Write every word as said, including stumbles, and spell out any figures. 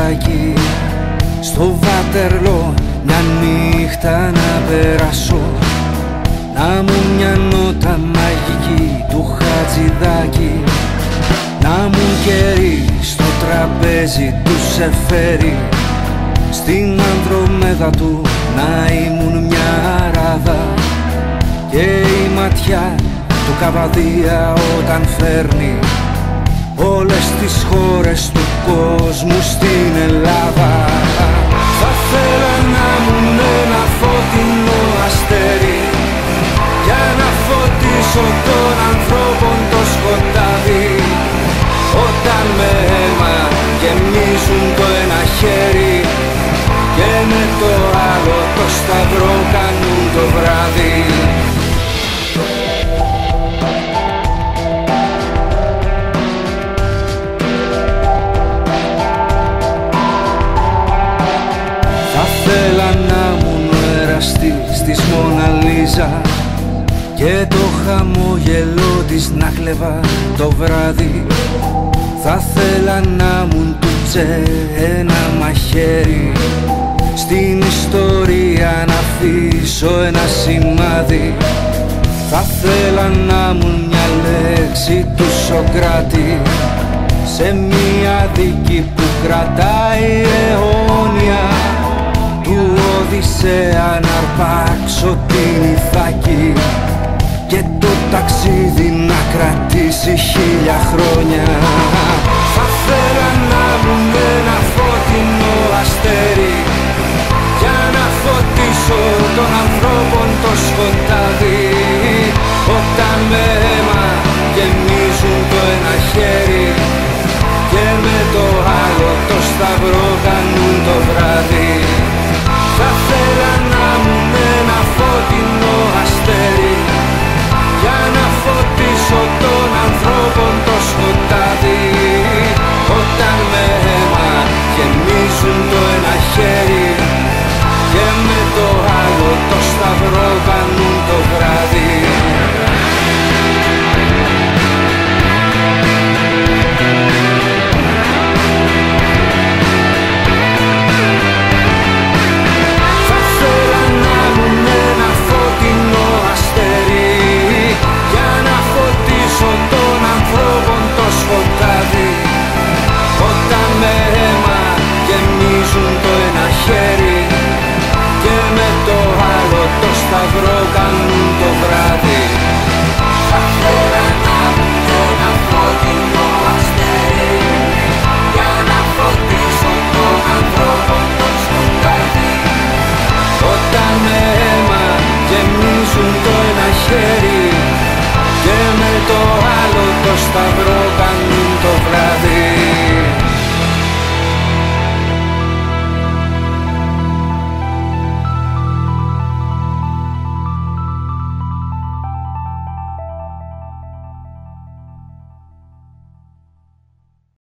ταξιδάκι στο Βάτερλο μια νύχτα να περάσω, να μου μια νότα μαγική του Χατζηδάκη, να μου κερί στο τραπέζι του σε φέρει, στην Ανδρομέδα του να ήμουν μια ράδα και η ματιά του Καβαδία όταν φέρνει όλες τις χώρες του κόσμου στην Ελλάδα. Θα θέλα να ήμουν ένα φωτεινό αστέρι για να φωτίσω των ανθρώπων το σκοτάδι, όταν με αίμα γεμίζουν το ένα χέρι και με το άλλο το σταυρό κάνουν το βράδυ. Θα θέλα να ήμουν ο εραστής της Μόνα Λίζα και το χαμόγελό της να κλεβά το βράδυ. Θα θέλα να ήμουν του Τσε ένα μαχαίρι, στην ιστορία να αφήσω ένα σημάδι. Θα θέλα να ήμουν μια λέξη του Σοκράτη σε μια δίκη που κρατάει αιώνια, του Οδυσσέα να αρπάξω την Ιθάκη και το ταξίδι να κρατήσει χίλια χρόνια. Θα θέλα να ήμουν ένα φωτεινό αστέρι για να φωτίσω των ανθρώπων το σκοτάδι, όταν με αίμα γεμίζουν το ένα χέρι και με το άλλο το σταυρό κάνουν το βράδυ. Θα θέλα να ήμουν ένα φωτεινό αστέρι για να φωτίσω των ανθρώπων το σκοτάδι, όταν με αίμα γεμίζουν το